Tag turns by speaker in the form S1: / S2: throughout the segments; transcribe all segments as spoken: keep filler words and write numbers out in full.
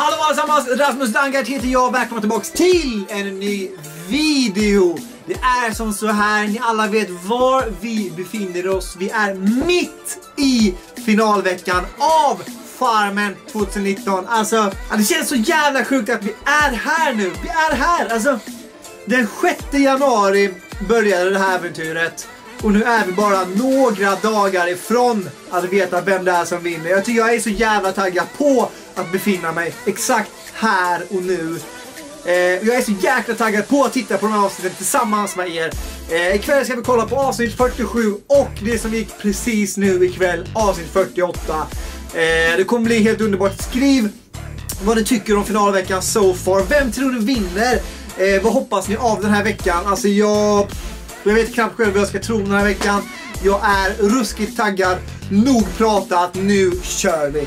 S1: Hallå allesammans, Rasmus Dankart heter jag, välkomna tillbaks till en ny video. Det är som så här, ni alla vet var vi befinner oss. Vi är mitt i finalveckan av Farmen tjugonitton. Alltså, det känns så jävla sjukt att vi är här nu. Vi är här, alltså. Den sjätte januari började det här äventyret. Och nu är vi bara några dagar ifrån att veta vem det är som vinner. Jag tycker jag är så jävla taggad på att befinna mig exakt här och nu. Eh, jag är så jäkla taggad på att titta på de här avsnitten tillsammans med er. Eh, ikväll ska vi kolla på avsnitt fyrtiosju och det som gick precis nu ikväll, avsnitt fyrtioåtta. Eh, det kommer bli helt underbart. Skriv vad ni tycker om finalveckan so far. Vem tror du vinner? Eh, vad hoppas ni av den här veckan? Alltså jag... Jag vet knappt själv vad jag ska tro den här veckan. Jag är ruskigt taggad. Nog pratat, nu kör vi.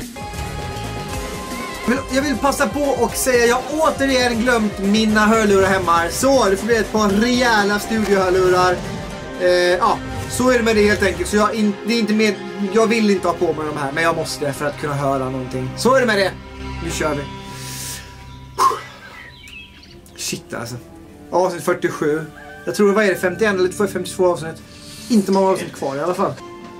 S1: Jag vill passa på och säga jag har återigen glömt mina hörlurar hemma. Så det får bli ett par rejäla studiohörlurar. Eh, ja, så är det med det helt enkelt. Så jag, in, det är inte med, jag vill inte ha på mig de här, men jag måste för att kunna höra någonting. Så är det med det. Nu kör vi. Shit alltså. Avsnitt fyrtiosju. Jag tror, vad är det, femtioett eller femtiotvå avsnitt? Inte många avsnitt kvar i alla fall.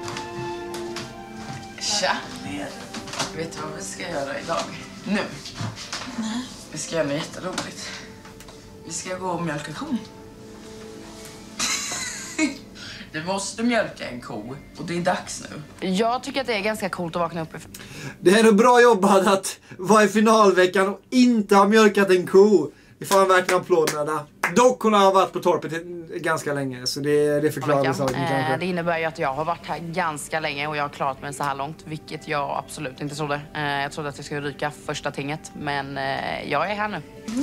S2: Tja! Vet du vad vi ska göra idag? Nu? Nej. Vi ska göra något jätteroligt. Vi ska gå och mjölka kon. Du måste mjölka en ko och det är dags nu. Jag tycker att det är ganska coolt att vakna upp ifrån.
S1: Det är nog bra jobbat att vara i finalveckan och inte ha mjölkat en ko. Vi får verkligen applåderna. Dock hon har varit på torpet ganska länge, så det, det förklarar saken kanske.
S2: Eh, det innebär ju att jag har varit här ganska länge och jag har klarat mig så här långt, vilket jag absolut inte trodde. Eh, jag trodde att jag skulle ryka första tinget, men eh, jag är här nu.
S3: Mm.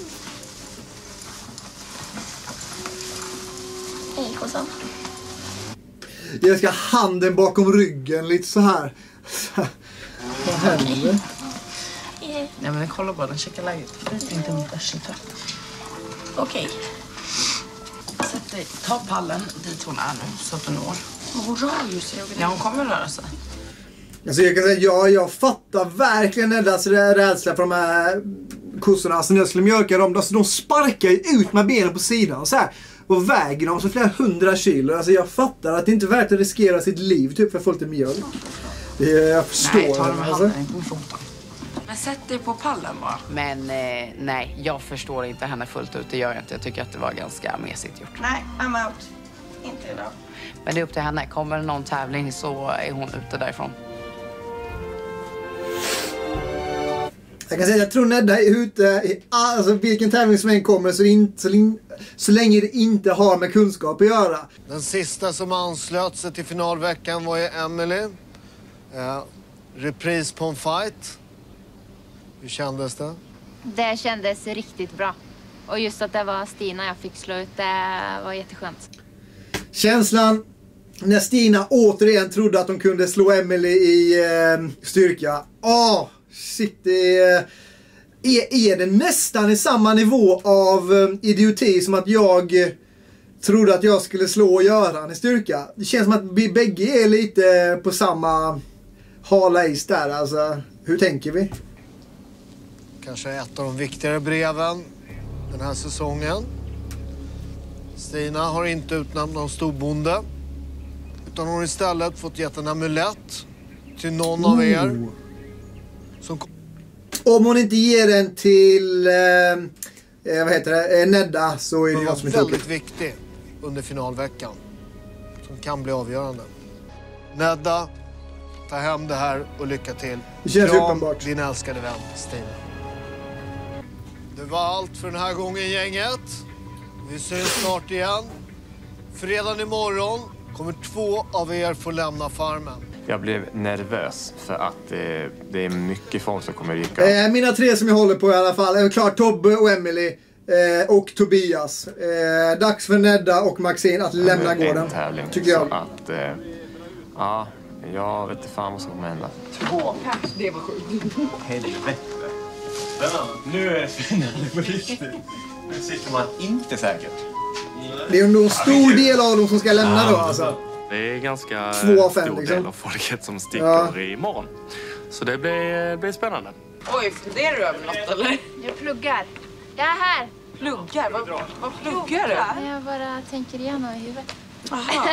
S3: Hej, kossan.
S1: Jag ska handen bakom ryggen, lite så här. Vad händer?
S2: Nej men kolla bara, den checkar läget. Inte mitt värsta.
S3: Okej.
S2: Sätt dig, ta pallen dit hon är nu så att du når.
S3: Hon rör ju sig.
S2: Ja, hon kommer röra sig.
S1: Alltså jag kan säga, ja, jag fattar verkligen Neddas rädsla för de här kossorna. Alltså när jag skulle mjölka dem, alltså, de sparkar ju ut med benen på sidan så här. Och väger dem så flera hundra kilo. Alltså jag fattar att det inte är värt att riskera sitt liv typ för att få lite mjölk. Det, jag förstår.
S2: Nej, ta dem med
S1: alltså.
S2: handen, inte med foten. Men sätt dig på pallen bara. Men eh, nej, jag förstår inte henne fullt ut. Det gör jag inte. Jag tycker att det var ganska mesigt gjort.
S3: Nej, I'm out. Inte idag.
S2: Men det är upp till henne. Kommer det någon tävling så är hon ute därifrån.
S1: Jag kan säga att jag tror Nedda är ute i alltså vilken tävling som än kommer så, in, så, in, så länge det inte har med kunskap att göra.
S4: Den sista som anslöt sig till finalveckan var ju Emily. Eh, repris på en fight. Hur kändes det?
S5: Det kändes riktigt bra. Och just att det var Stina jag fick slå ut, det var jätteskönt. Känslan
S1: när Stina återigen trodde att de kunde slå Emily i eh, styrka. Åh, oh, shit. Det är, är, är det nästan i samma nivå av eh, idioti som att jag eh, trodde att jag skulle slå Göran i styrka. Det känns som att vi bägge är lite på samma hala is där. Alltså, hur tänker vi?
S4: Kanske ett av de viktigare breven den här säsongen. Stina har inte utnämnt någon storbonde. Utan hon har istället fått gett en amulett till någon oh. av er. Som...
S1: Om hon inte ger den till eh, vad heter det, eh, Nedda så är det jag som är
S4: väldigt
S1: tokig.
S4: viktig under finalveckan. Som kan bli avgörande. Nedda, ta hem det här och lycka till.
S1: Det känns
S4: Kram,
S1: uppenbart.
S4: Din älskade vän Stina. Det var allt för den här gången, gänget. Vi syns snart igen. Fredagen imorgon kommer två av er få lämna farmen.
S6: Jag blev nervös för att eh, det är mycket folk som kommer ryka.
S1: Eh, mina tre som jag håller på i alla fall är klart Tobbe och Emily eh, och Tobias. Eh, dags för Nedda och Maxine att lämna
S6: en
S1: gården.
S6: Tävling,
S1: tycker jag.
S6: Så att, eh, ja, jag vet inte fan vad som kommer hända.
S2: Två pers, det var sjukt.
S6: Helvete. Nu är det spännande på riktigt. Nu sitter man inte säkert.
S1: Det är nog en stor del av dem som ska lämna ja, då alltså.
S7: Det är ganska
S1: Två av fem,
S7: stor
S1: liksom.
S7: del av folket som sticker
S1: ja.
S7: imorgon. Så det blir, blir spännande.
S2: Oj, funderar du över något eller?
S5: Jag pluggar. Jag är här.
S2: Pluggar? Vad, vad pluggar du?
S5: Jag bara tänker igenom i huvudet.
S2: Aha.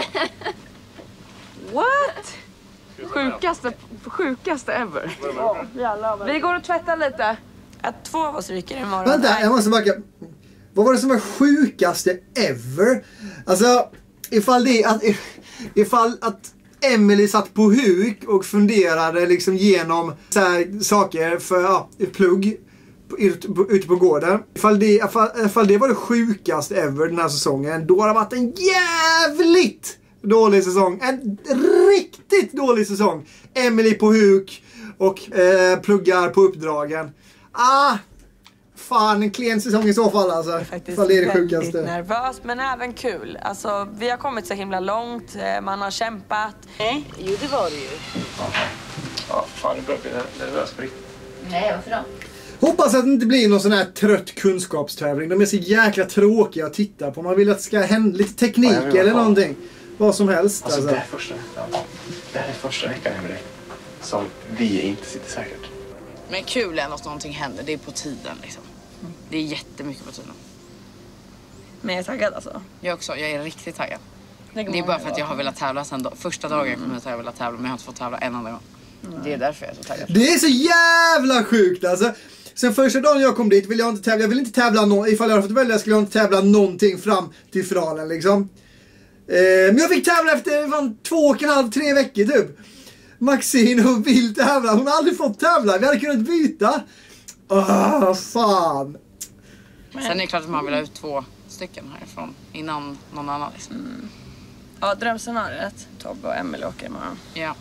S2: What? Sjukaste, sjukaste ever. Oh, vi går och tvättar lite. Att två av oss ryker imorgon.
S1: Vänta, jag måste backa. Vad var det som var sjukaste ever? Alltså, ifall det att ifall att Emily satt på huk och funderade liksom genom så här saker för ja, plugg ute på, ute på gården. Ifall det, ifall, ifall det var det sjukaste ever den här säsongen, då har det varit en jävligt dålig säsong. En riktigt dålig säsong. Emily på huk och eh, pluggar på uppdragen. Ah, fan en klen säsong i så fall alltså.
S7: Jag är faktiskt
S1: det är det
S7: väldigt
S1: sjukaste.
S7: nervös men även kul. Alltså vi har kommit så himla långt, man har kämpat.
S2: Nej, jo det var det ju.
S6: Ja, fan det börjar bli nervös på riktigt.
S3: Nej, varför då?
S1: Hoppas att det inte blir någon sån här trött kunskapstävling. De är så jäkla tråkiga att titta på. Man vill att det ska hända lite teknik
S6: Ja,
S1: eller någonting. Vad som helst.
S6: Alltså,
S1: Alltså.
S6: Det, är första, ja, det här är första veckan Emily, som vi inte sitter säkert.
S2: Men kul är att någonting händer, det är på tiden liksom. Det är jättemycket på tiden.
S7: Men jag är taggad alltså.
S2: Jag också, jag är riktigt taggad. Det är bara för att jag har velat tävla sen då. Första dagen jag kom hit har jag velat tävla men jag har inte fått tävla en enda gång. Det är därför jag är så taggad.
S1: Det är så jävla sjukt alltså. Sen första dagen jag kom dit vill jag inte tävla. Jag vill inte tävla någon. Ifall jag hade fått välja skulle jag inte tävla någonting fram till finalen liksom. Eh, men jag fick tävla efter fan, två och en halv, tre veckor typ. Maxine och vill tävla. Hon har aldrig fått tävla. Vi hade kunnat byta. Åh, fan.
S2: Men... Sen är det klart att man vill ha ut två stycken härifrån innan någon annan liksom.
S7: Mm. Ja, drömscenariet. Tobbe och Emily åker imorgon.
S2: Ja.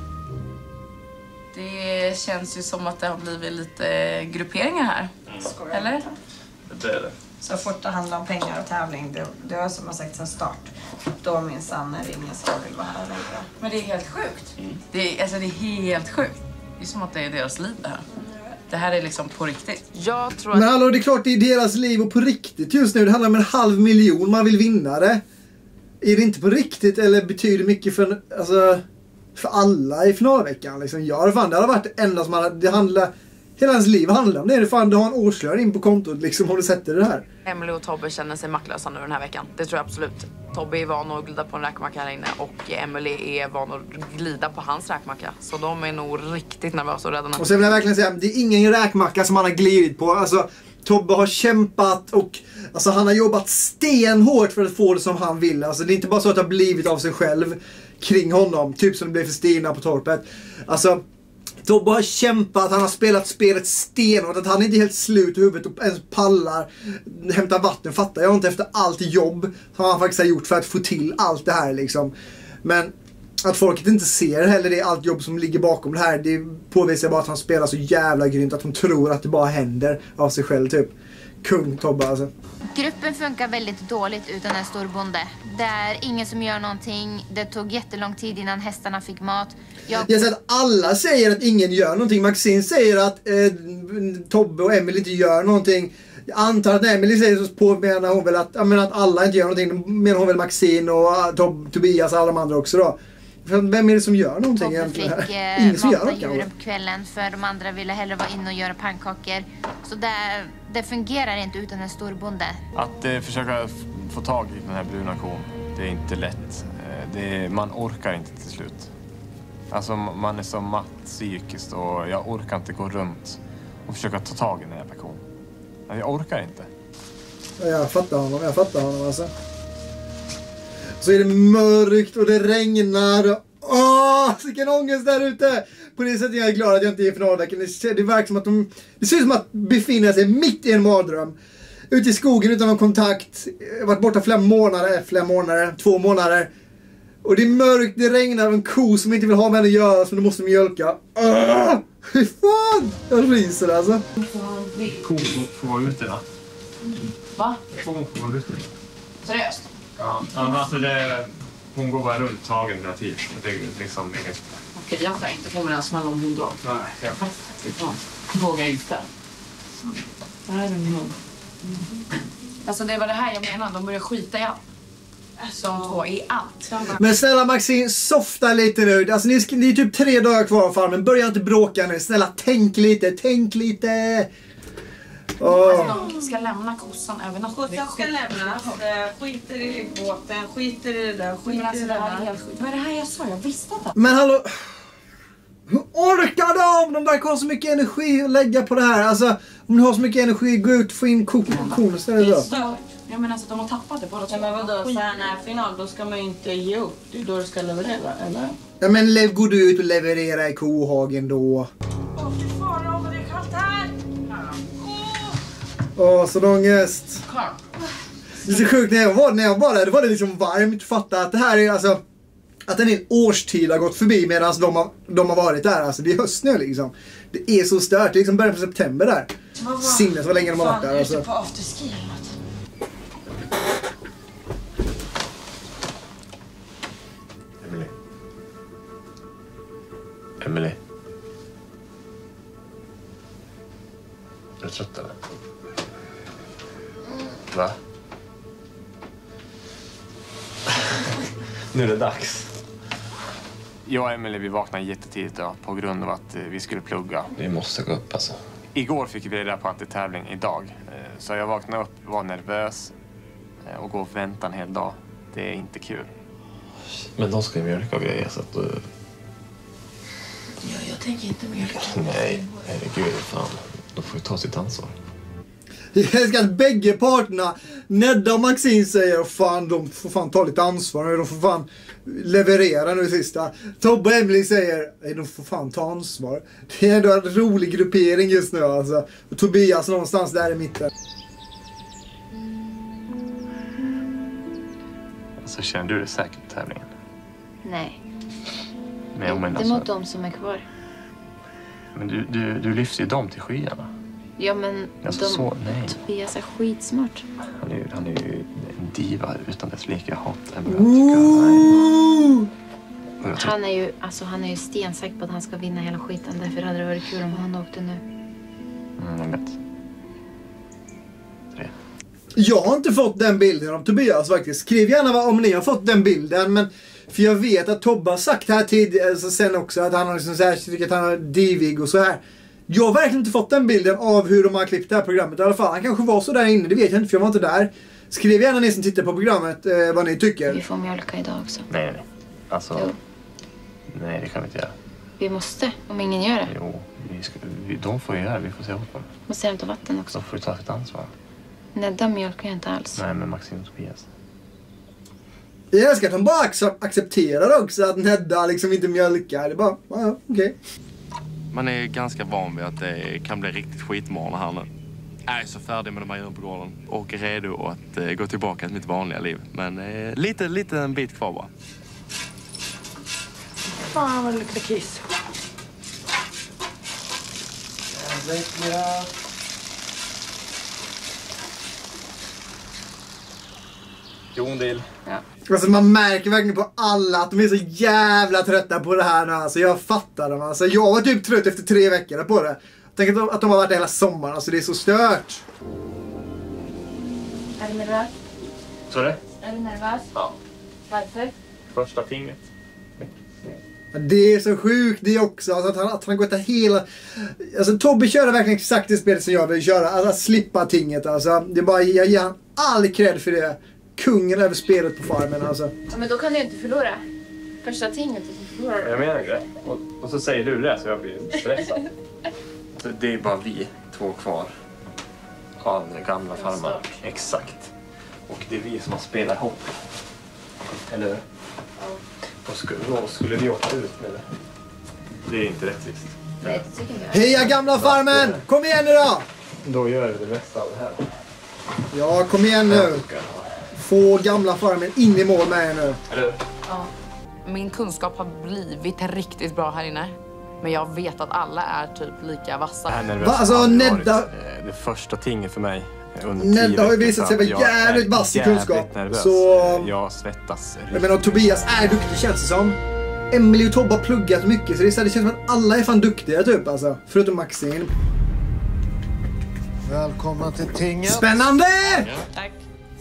S2: Det känns ju som att det har blivit lite grupperingar här. Mm. Eller?
S6: Det är det.
S8: Så fort det handlar om pengar och tävling, det, det är som jag sagt sedan start. Då minsann är det ingen som vill vara här längre.
S2: Men det är helt sjukt. Mm. Det, är, alltså, det är helt sjukt. Det är som att det är deras liv det här. Det här är liksom på riktigt. Jag tror att...
S1: Men hallå, det är klart det är deras liv och på riktigt just nu. Det handlar om en halv miljon. Man vill vinna det. Är det inte på riktigt eller betyder det mycket för, alltså, för alla i finalveckan? Liksom? Ja, det, fan, det hade varit det enda som hade... Det handlar... Hela ens liv handlar om det. Det fan, du har en årslön in på kontot liksom, om du sätter det här.
S2: Emily och Tobbe känner sig maktlösa nu den här veckan. Det tror jag absolut. Tobbe är van att glida på en räkmacka här inne och Emily är van att glida på hans räkmacka. Så de är nog riktigt nervösa och rädda.
S1: Och så vill jag verkligen säga, det är ingen räkmacka som han har glidit på. Alltså, Tobbe har kämpat och alltså, han har jobbat stenhårt för att få det som han vill. Alltså, det är inte bara så att det har blivit av sig själv kring honom. Typ som det blev för Stina på torpet. Alltså... Tobbe har kämpat, han har spelat spelet stenhårt, att han inte är helt slut i huvudet och ens pallar hämta vatten, fattar jag inte efter allt jobb som han faktiskt har gjort för att få till allt det här liksom. Men att folket inte ser heller det allt jobb som ligger bakom det här, det påvisar bara att han spelar så jävla grymt att de tror att det bara händer av sig själv typ. Kung Tobbe alltså.
S5: Gruppen funkar väldigt dåligt utan en storbonde. Det är ingen som gör någonting. Det tog jättelång tid innan hästarna fick mat. Jag,
S1: Jag säger att alla säger att ingen gör någonting. Maxine säger att eh, Tobbe och Emily inte gör någonting. Jag antar att Emily säger så på menar hon väl att, jag menar att alla inte gör någonting. Menar hon väl Maxine och uh, Tob, Tobias och alla de andra också då. Vem är det som gör någonting
S5: Tobbe
S1: egentligen?
S5: fick eh,
S1: Ingen som gör
S5: mata
S1: något,
S5: djuren på kvällen för de andra ville hellre vara inne och göra pannkakor. Så det, det fungerar inte utan en storbonde.
S6: Att eh, försöka f- få tag i den här bruna kon, det är inte lätt. Eh, det är, man orkar inte till slut. Alltså man är så matt psykiskt och jag orkar inte gå runt och försöka ta tag i den här kon. Alltså, jag orkar inte.
S1: Ja, jag fattar honom, jag fattar honom alltså. Så är det mörkt och det regnar. Åh, vilken ångest där ute. På det sättet jag är glad att jag inte är i finalveckan. Det, det verkar som att de... Det ser ut som att befinna sig mitt i en mardröm. Ute i skogen utan någon kontakt. Jag har varit borta flera månader, flera månader, två månader. Och det är mörkt, det regnar och en ko som inte vill ha med henne att göra så du måste mjölka. Åh, hur fan? Jag ryser alltså.
S6: Kon får vara ute va?
S2: Va?
S6: Kon får vara ute.
S2: Seriöst?
S6: Ja, alltså det, hon går bara runt tagen hela tiden. Det är liksom inget...
S2: Okej, jag tar inte på mig den smäll om hon drar.
S6: Nej, jag
S2: Ja, vågar inte. Det här är en hund. Alltså det var det här jag menar, de börjar skita i allt. De två i allt.
S1: Men snälla Maxine, softa lite nu. Alltså ni, ni är typ tre dagar kvar av farmen. Börja inte bråka nu. Snälla, tänk lite, tänk lite. Oh.
S2: Alltså, de ska lämna kossan över natten.
S8: Kossan ska lämna. Skiter i båten, skiter i det där, skiter
S2: Men alltså,
S8: i
S2: det
S8: det
S2: här är
S8: där.
S2: helt sjukt. Vad är det här jag sa? Jag visste inte.
S1: Men hallå, hur orkar de? De där har så mycket energi att lägga på det här. Alltså, om ni har så mycket energi, gå ut och få in kokon istället då.
S2: Ja men alltså de har tappat det båda två.
S8: Ja, men vadå, så här när final, då ska man ju inte ge upp. Det är då du ska leverera, eller?
S1: Ja men le- går du ut och leverera i kohagen då?
S8: Åh, fy fan, vad det är kallt här!
S1: Åh, så ångest. Det är så sjukt, när jag var, när jag var där, det var det liksom varmt. Fatta att det här är alltså, att en hel årstid har gått förbi medan de har, de har varit där. Alltså det är höst nu liksom. Det är så stört, det är liksom början på september där. Sinnes vad länge de har varit där. Alltså.
S8: Fan, är på afterski eller något?
S6: Emily. Emily. Är du trött eller? Va? Nu är det dags. Jag och Emily vi vaknade jättetidigt då, på grund av att vi skulle plugga.
S9: Vi måste gå upp alltså.
S6: Igår fick vi reda på att det är tävling idag. Så jag vaknade upp, var nervös och gå och vänta en hel dag. Det är inte kul.
S9: Men de ska ju mjölka och grejer så att... Uh...
S3: Ja, jag tänker inte mjölka.
S9: Nej, herregud, fan. De får ju ta sitt ansvar.
S1: Jag älskar att bägge parterna, Nedda och Maxine, säger fan de får fan ta lite ansvar nu, de får fan leverera nu i sista. Tobbe och Emily säger de får fan ta ansvar. Det är ändå en rolig gruppering just nu alltså. Och Tobias någonstans där i mitten.
S6: Så känner du dig säker på tävlingen?
S5: Nej,
S6: Men, jag menar,
S5: inte
S6: alltså,
S5: mot dem som är kvar.
S6: men du, du, du lyfter ju dem till skyarna.
S5: Ja, men
S6: Alltså,
S5: de,
S6: så- nej.
S5: Tobias är skitsmart.
S6: Han är, ju- han är ju en diva utan dess like. Jag hatar Emily. Jag tycker han är- Och jag tycker-
S5: Han är ju, alltså, han är ju stensäker på att han ska vinna hela skiten. Därför hade det varit kul om han åkte nu.
S6: Mm, jag vet. Tre.
S1: Jag har inte fått den bilden av Tobias faktiskt. Skriv gärna vad- om ni har fått den bilden. Men för jag vet att Tobbe har sagt här tidigare, alltså sen också, att han har liksom så här, tycker att han har divig och så här. Jag har verkligen inte fått den bilden av hur de har klippt det här programmet. I alla fall, han kanske var så där inne, det vet jag inte för jag var inte där. Skriv gärna ni som tittar på programmet eh, vad ni tycker.
S5: Vi får mjölka idag också.
S6: Nej, nej. Alltså...
S5: Jo.
S6: Nej, det kan vi inte göra.
S5: Vi måste, om ingen gör det.
S6: Jo, vi ska, vi, de får göra det. Vi får se åt dem.
S5: Måste hämta vatten också.
S6: De får ta sitt ansvar.
S5: Nedda mjölkar jag inte alls.
S6: Nej, men Maxine och Tobias.
S1: Jag älskar att han bara ac- accepterar också att Nedda liksom inte mjölkar. Det är bara, ja, okej. Okay.
S10: Man är ganska van vid att det kan bli riktigt skitmorgon här nu. Jag är så färdig med de här djuren på gården och är redo att eh, gå tillbaka till mitt vanliga liv. Men eh, lite, lite en bit kvar bara.
S7: Fan vad det luktar kiss.
S6: Jondil.
S1: Alltså man märker verkligen på alla att de är så jävla trötta på det här nu. Alltså jag fattar dem. Alltså jag var typ trött efter tre veckor på det. Tänk att de, att de har varit där hela sommaren. Alltså det är så stört.
S5: Är du nervös?
S6: Så är det?
S5: Är du nervös?
S6: Ja.
S5: Varför?
S6: Första fingret.
S1: Det är så sjukt det också. Alltså att han, att han går till hela... Alltså Tobbe kör verkligen exakt det spelet som jag vill köra. Alltså att slippa tinget. Alltså det är bara, jag ger han all cred för det. Kungen över spelet på farmen alltså.
S5: Ja, men då kan du inte förlora. Första tinget och så förlorar du.
S6: Jag menar det. Och, och så säger du det så jag blir stressad. Så det är bara vi två kvar av den gamla farmaren. Exakt. Och det är vi som har spelat ihop. Eller hur?
S5: Ja.
S6: Och skulle, då skulle vi åka ut med det. Det är inte rättvist.
S5: Nej, det tycker inte jag.
S1: Heja gamla farmen! Kom igen nu då!
S6: Då gör vi det bästa av det här.
S1: Ja, kom igen nu. Få gamla farmen in i mål med er nu.
S6: Eller?
S2: Ja. Min kunskap har blivit riktigt bra här inne. Men jag vet att alla är typ lika vassa.
S1: Va? Alltså Nedda...
S6: Det första tinget för mig.
S1: Nedda har ju visat sig vara jävligt vass i kunskap. Så...
S6: Jag svettas.
S1: Jag menar Tobias är duktig känns det som. Emily och Tobbe har pluggat mycket. Så det, är så här, det känns som att alla är fan duktiga typ alltså. Förutom Maxine.
S4: Välkomna till tinget.
S1: Spännande!
S7: Tack.
S1: Woo!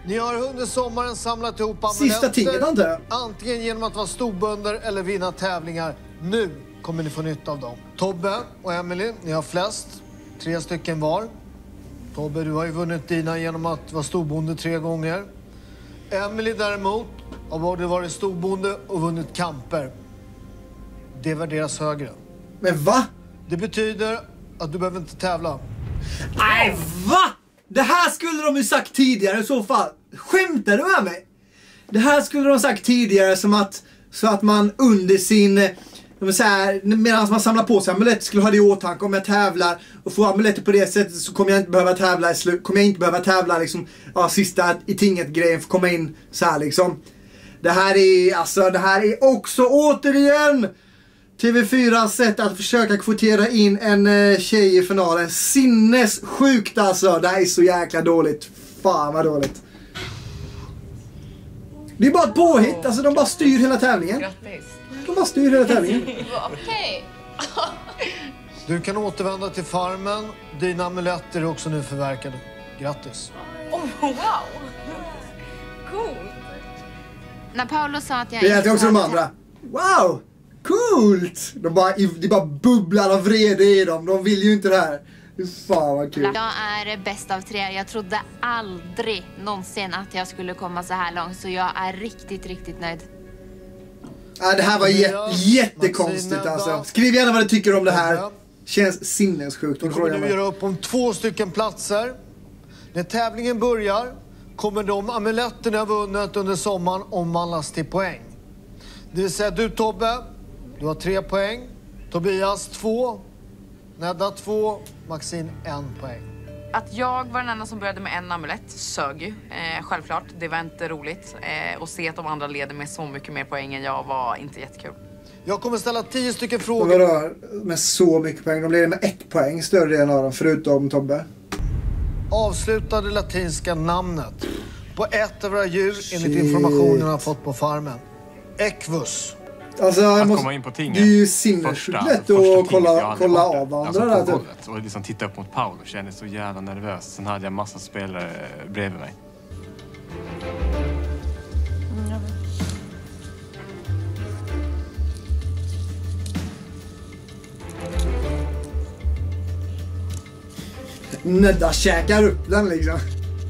S4: Ni har under sommaren samlat ihop amuletter.
S1: Sista tinget, antar jag.
S4: Antingen genom att vara storbönder eller vinna tävlingar. Nu kommer ni få nytta av dem. Tobbe och Emily, ni har flest. Tre stycken var. Tobbe, du har ju vunnit dina genom att vara storbonde tre gånger. Emily däremot har både varit storbonde och vunnit kamper. Det värderas högre.
S1: Men va?
S4: Det betyder att du behöver inte tävla.
S1: Nej, va? Det här skulle de ju sagt tidigare i så fall. Skämtar du med mig? Det här skulle de sagt tidigare som att så att man under sin medan man samlar på sig amuletter skulle ha det i åtanke. Om jag tävlar och får amuletter på det sättet så kommer jag inte behöva tävla i slut. Kommer jag inte behöva tävla liksom ja, sista i tinget grejen för att komma in så här liksom. Det här är alltså det här är också återigen T V fyras sätt att försöka kvotera in en eh, tjej i finalen. Sinnessjukt alltså. Det här är så jäkla dåligt. Fan vad dåligt. Det är bara ett påhitt. Alltså de bara styr hela tävlingen.
S2: Grattis.
S1: De bara styr hela tävlingen.
S5: Okej.
S4: Du kan återvända till farmen. Dina amuletter är också nu förverkade. Grattis.
S7: Oh, wow! Cool.
S5: När Paolo sa att jag
S1: Det är också de andra. Wow! Coolt! De bara, de bara bubblar av vrede i dem. De vill ju inte det här. Fan vad kul.
S5: Jag är bäst av tre. Jag trodde aldrig någonsin att jag skulle komma så här långt. Så jag är riktigt, riktigt nöjd.
S1: Ja, det här var jä- jättekonstigt alltså. Skriv gärna vad du tycker om det här. Känns sinnessjukt.
S4: Då kommer du göra upp om två stycken platser. När tävlingen börjar kommer de amuletterna jag vunnit under sommaren omvandlas till poäng. Det vill säga du Tobbe, du har tre poäng. Tobias två. Nedda två. Maxine en poäng.
S2: Att jag var den enda som började med en amulett sög ju. Eh, självklart, det var inte roligt. Eh, och se att de andra leder med så mycket mer poäng än jag var inte jättekul.
S4: Jag kommer ställa tio stycken frågor.
S1: Vadå? Med så mycket poäng. De leder med ett poäng större delen av dem, förutom Tobbe.
S4: Avsluta det latinska namnet på ett av våra djur enligt
S1: Shit.
S4: informationen jag har fått på farmen. Equus.
S1: Alltså,
S6: Att
S1: måste,
S6: komma in på tinget.
S1: det är ju sinnessjukt
S6: Första-
S1: lätt
S6: första
S1: att
S6: tinget
S1: kolla,
S6: jag aldrig
S1: kolla
S6: varit
S1: av
S6: där.
S1: andra
S6: Alltså
S1: där
S6: på
S1: typ.
S6: hållet. Och liksom titta upp mot Paolo. Kände så jävla nervös. Sen hade jag massa spelare bredvid mig.
S1: Nedda käkar upp den liksom.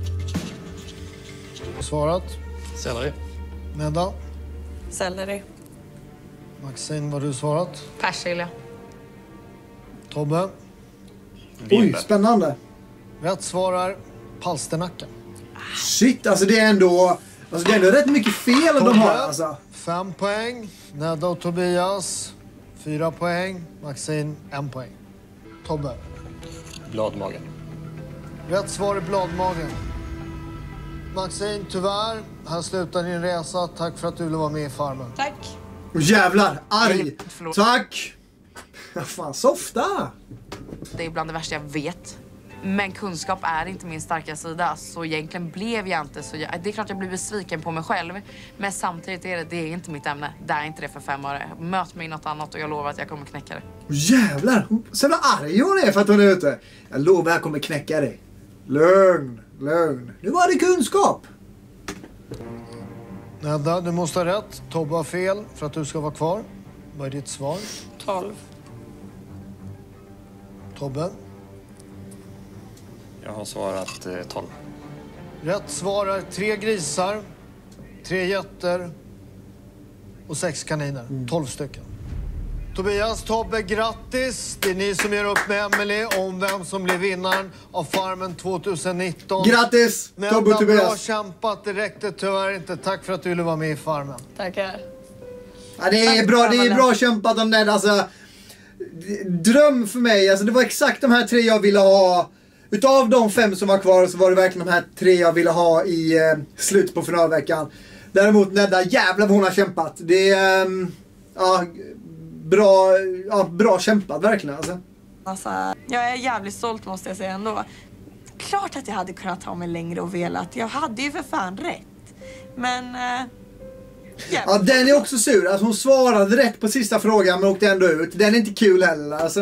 S4: Svarat.
S9: Selleri.
S4: Nedda.
S7: Selleri.
S4: Maxine, vad har du svarat?
S2: Persilja.
S4: Tobbe.
S1: Oj, spännande.
S4: Rätt svarar palsternacka.
S1: Shit, alltså det är ändå alltså det är ändå rätt mycket fel de har alltså.
S4: Fem poäng. Nedda och Tobias. Fyra poäng. Maxine, en poäng. Tobbe.
S9: Bladmagen.
S4: Rätt svar är bladmagen. Maxine, tyvärr. Här slutar din resa. Tack för att du ville vara med i farmen.
S7: Tack.
S1: Och jävlar, arg.
S2: Förlåt.
S1: Tack. Ja, fan, softa.
S2: Det är bland det värsta jag vet. Men kunskap är inte min starka sida. Så egentligen blev jag inte så... Jag, det är klart jag blir besviken på mig själv. Men samtidigt är det, det är inte mitt ämne. Det är inte det för fem öre. Möt mig i något annat och jag lovar att jag kommer knäcka det.
S1: Och jävlar, så jävla arg hon är för att hon är ute. Jag lovar jag kommer knäcka dig. Lugn, lugn. Nu var det kunskap.
S4: Nedda, du måste ha rätt. Tobbe har fel för att du ska vara kvar. Vad är ditt svar?
S7: tolv.
S4: Tobbe.
S9: Jag har svarat eh, tolv.
S4: Rätt svar är tre grisar, tre getter och sex kaniner. Tolv stycken. Tobias, Tobbe, grattis! Det är ni som gör upp med Emily om vem som blir vinnaren av Farmen tjugonitton.
S1: Grattis, Tobbe och
S4: Nedda, bra
S1: Tobias.
S4: kämpat. Det räckte tyvärr inte. Tack för att du ville vara med i Farmen.
S7: Tackar.
S1: Ja, det är bra, det är bra kämpat om den. Alltså, dröm för mig. Alltså, det var exakt de här tre jag ville ha. Utav de fem som var kvar så var det verkligen de här tre jag ville ha i eh, slutet på finalveckan. Däremot Nedda, jävlar vad hon har kämpat. Det är eh, ja, bra, ja, bra kämpat verkligen alltså.
S7: Alltså, jag är jävligt stolt måste jag säga ändå. Klart att jag hade kunnat ta mig längre och velat. Jag hade ju för fan rätt. Men... Eh,
S1: ja, den är också sur. Alltså, hon svarade rätt på sista frågan men åkte ändå ut. Den är inte kul heller alltså.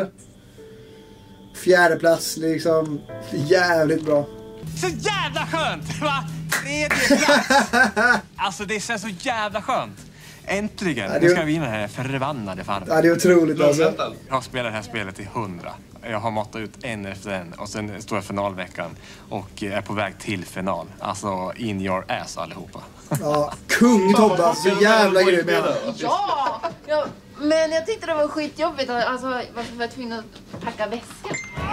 S1: Fjärde plats liksom. Jävligt bra.
S11: Så jävla skönt, va?
S6: tredje plats! Alltså det känns så jävla skönt. Äntligen!
S1: Ja,
S6: Nu ska jag vinna den här förbannade farmen.
S1: Ja, det är otroligt alltså.
S6: Jag har spelat det här spelet till hundra. Jag har matat ut en efter en och sen står jag finalveckan och är på väg till final. Alltså in your ass allihopa.
S1: Ja, kung Tobbe, alltså, så jävla grym med det.
S5: Ja, ja, men jag tyckte det var skitjobbigt. Alltså, varför var jag tvungen att packa väskan?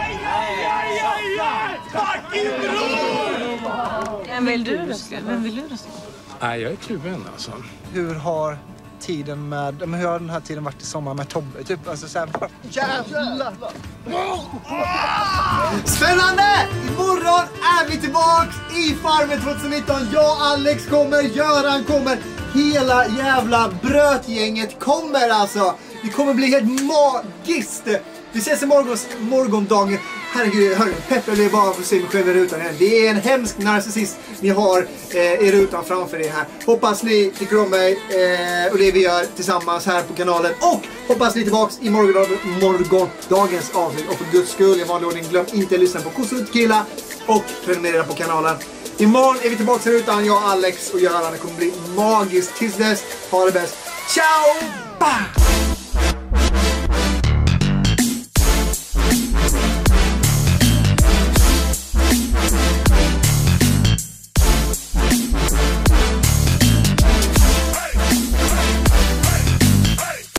S7: Vem vill du rösta? Vem vill du rösta?
S11: Nej, jag är kluven alltså.
S12: Hur har tiden med, men hur har den här tiden varit i sommar med Tobbe? Typ, alltså så här, jävlar!
S1: Spännande! Imorgon är vi tillbaks i Farmen tjugonitton. Jag, Alex kommer, Göran kommer. Hela jävla brötgänget kommer alltså. Det kommer bli helt magiskt. Vi ses i morgons, morgondagen. Herregud, hörru, peppar det bara för att se mig själv i rutan igen. Det är en hemsk narcissist ni har eh, i rutan framför er här. Hoppas ni tycker om mig eh, och det vi gör tillsammans här på kanalen. Och hoppas ni är tillbaks i morgon, morgondagens avsnitt. Och för guds skull, i vanlig ordning, glöm inte att lyssna på Kossutkilla och prenumerera på kanalen. Imorgon är vi tillbaks i rutan, jag, Alex och Göran. Det kommer bli magiskt. Tills dess, ha det bäst. Ciao! Bah!